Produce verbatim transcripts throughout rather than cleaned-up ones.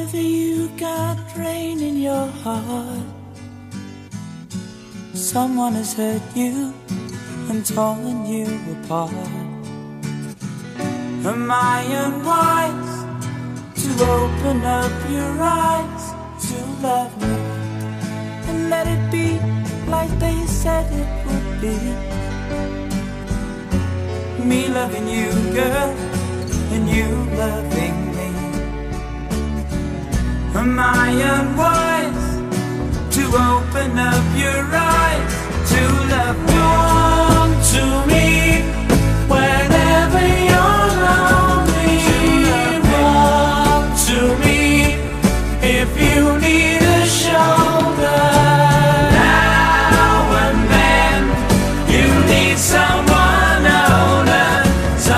Whenever you got rain in your heart, someone has hurt you and torn you apart. Am I unwise to open up your eyes to love me and let it be like they said it would be? Me loving you, girl, and you loving me. Am I unwise to open up your eyes to love me? Come to me whenever you're lonely. Run to me if you need a shoulder. Now and then you need someone older. So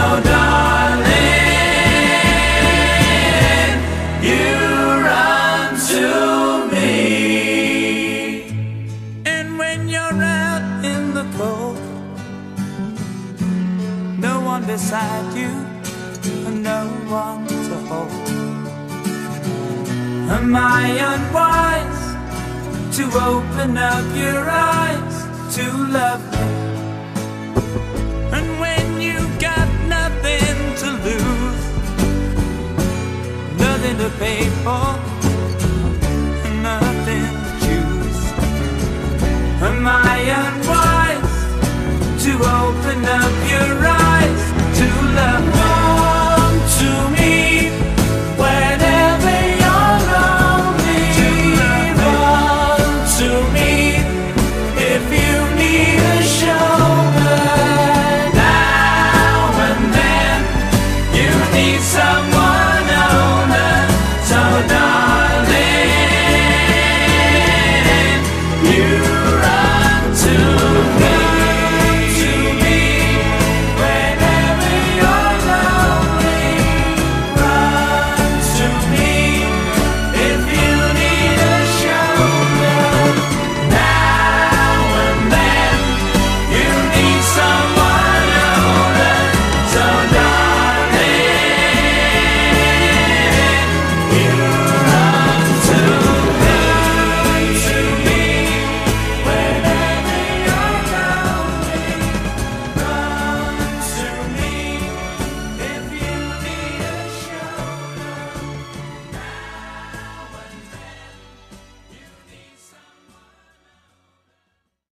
darling, you run to me. And when you're out in the cold, no one beside you and no one to hold. Am I unwise to open up your eyes to love me? And when you got nothing to lose, nothing to pay for,